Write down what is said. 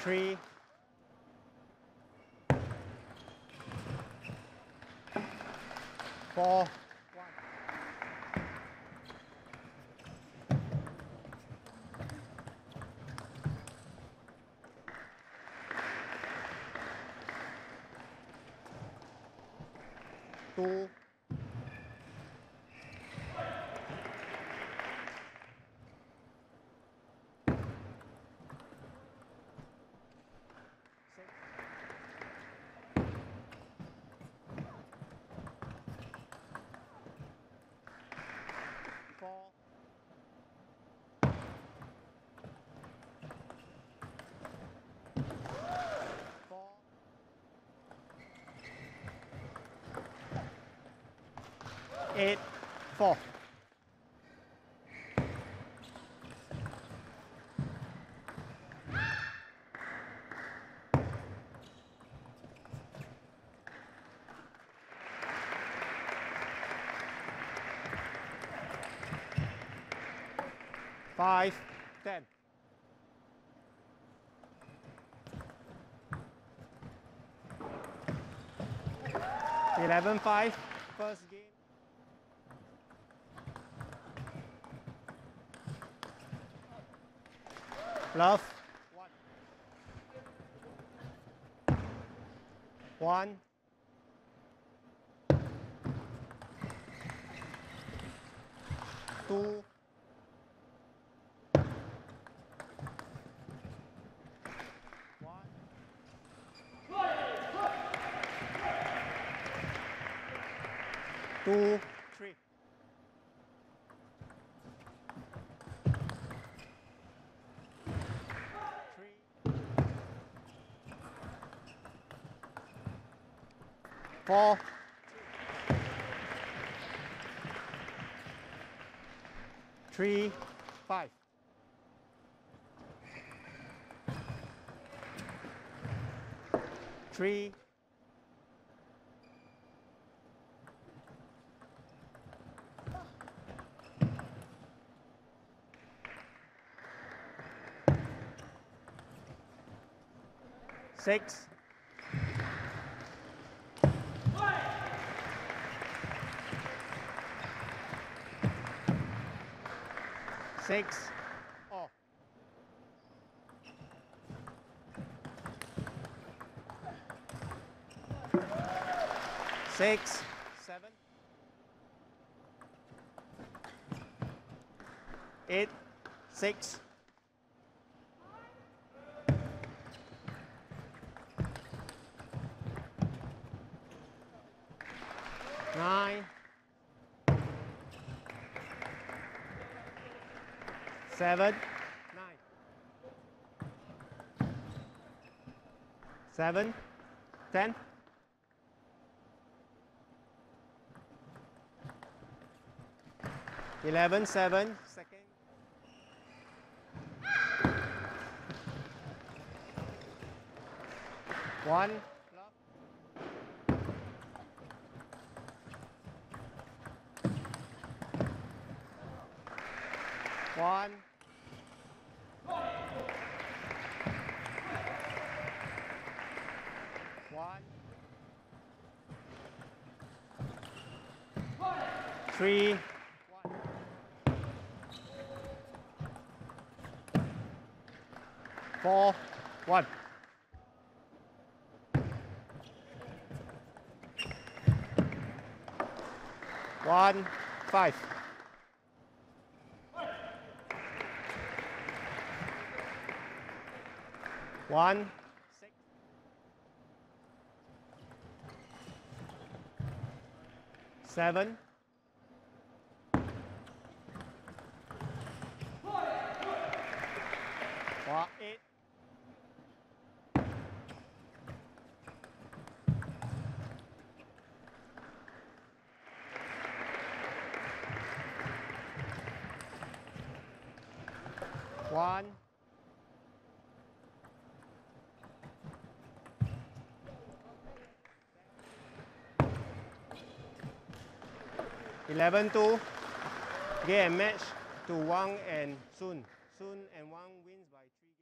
3, 4, 2, 4, 8, 4. Five, 10. 11-5, first game. Love. 1. 2. 2, 3. 4, 3, 5. 3, 6. 6. Oh. 6, 7. 8, 6. 9, 7, 9. 7, 10. 11, 7, second. 1, 1. 1. 3, 4, 1. 1, 5. 1, 6. 7. 8. 1. 11-2. Game match to Wang and Sun. Sun and Wang wins by 3.